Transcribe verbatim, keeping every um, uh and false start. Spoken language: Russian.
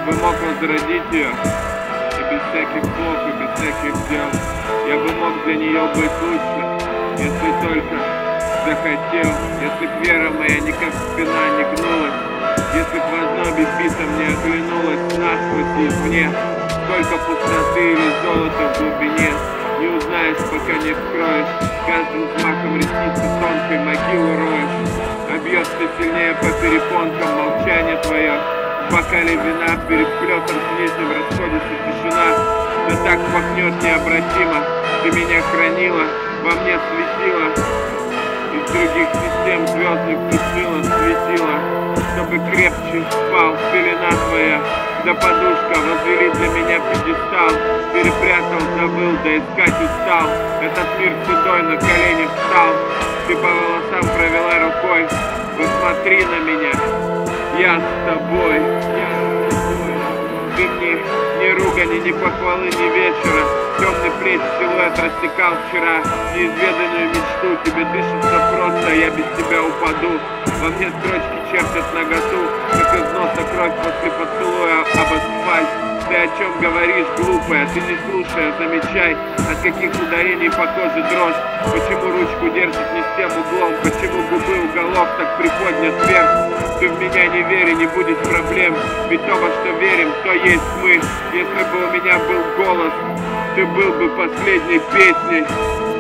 бы мог возродить ее, и без всяких слов, и без всяких дел. Я бы мог для нее быть лучше, если только захотел. Если б вера моя никак спина не гнулась, если б в ознобе битом не оглянулась насквозь и извне. Сколько пустоты или золота в глубине, не узнаешь, пока не вскроешь. Каждым взмахом ресницы тонкой могилу роешь. А бьется сильнее по перепонкам молчание твое. В бокале вина перед плетом с нижним расходится тишина. Да так пахнет необратимо. Ты меня хранила, во мне светила. Из других систем звездных тушила, светила. Чтобы крепче спал пелена твоя. Да подушка возвели для меня пьедестал. Перепрятал, забыл, да искать устал. Этот мир седой на колени встал. Ты по волосам провела рукой. Посмотри на меня, я с тобой. Ты мне ни ругани, ни похвалы, ни вечера. Темный плеч силуэт растекал вчера. Неизведанную мечту, тебе дышится просто, я без тебя упаду. Во мне строчки чертят наготу, как из носа кровь после поцелуя об асфальт. Ты о чем говоришь, глупая, ты не слушая, замечай, от каких ударений по коже дрожь. Почему ручку держит не с тем углом, почему губы уголок так приподнят вверх. Ты в меня не вери, не будет проблем, ведь то, во что верим, то есть мы. Если бы у меня был голос, ты был бы последней песней.